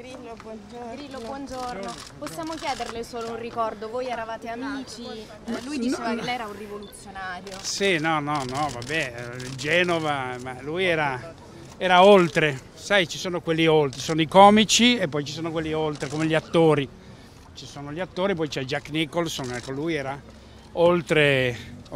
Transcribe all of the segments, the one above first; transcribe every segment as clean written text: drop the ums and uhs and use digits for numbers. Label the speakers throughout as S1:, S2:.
S1: Grillo, buongiorno.
S2: Grillo, buongiorno. Possiamo chiederle solo un ricordo? Voi eravate amici? Lui diceva che lei era un rivoluzionario.
S3: Sì, no, vabbè, Genova, ma lui era oltre. Sai, ci sono quelli oltre, sono i comici e poi ci sono quelli oltre, come gli attori. Ci sono gli attori, poi c'è Jack Nicholson, ecco, lui era oltre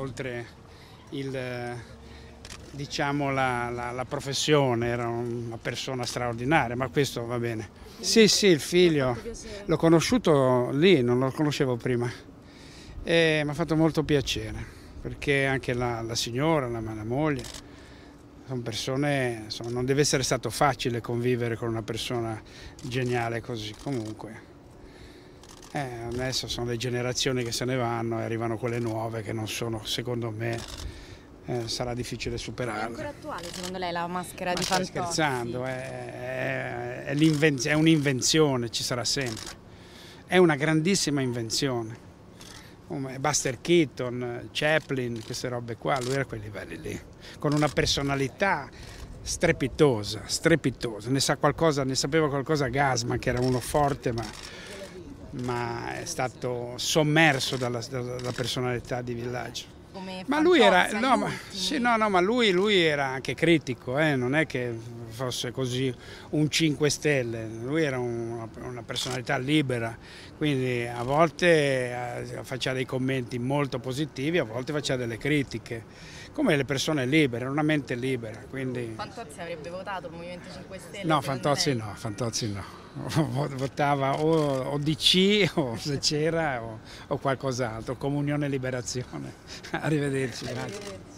S3: il, diciamo, la professione, era una persona straordinaria, ma questo va bene. Sì, il figlio, l'ho conosciuto lì, non lo conoscevo prima, e mi ha fatto molto piacere, perché anche la signora, la moglie, sono persone, insomma, non deve essere stato facile convivere con una persona geniale così, comunque. Adesso sono le generazioni che se ne vanno e arrivano quelle nuove che non sono, secondo me, sarà difficile superarle.
S2: È ancora attuale secondo lei la maschera di
S3: Stai
S2: Fantozzi?
S3: scherzando, è un'invenzione, ci sarà sempre. È una grandissima invenzione. Buster Keaton, Chaplin, queste robe qua, lui era a quei livelli lì, con una personalità strepitosa, ne sapeva qualcosa Gassman, che era uno forte, ma è stato sommerso dalla personalità di Villaggio. Ma lui era, ma lui era anche critico, non è che fosse così un 5 stelle, lui era una personalità libera, quindi a volte faceva dei commenti molto positivi, a volte faceva delle critiche, come le persone libere, una mente libera. Quindi...
S2: Fantozzi avrebbe votato il Movimento 5 Stelle?
S3: No, Fantozzi no. Votava o DC o se c'era o qualcos'altro, Comunione e Liberazione. Arrivederci, grazie.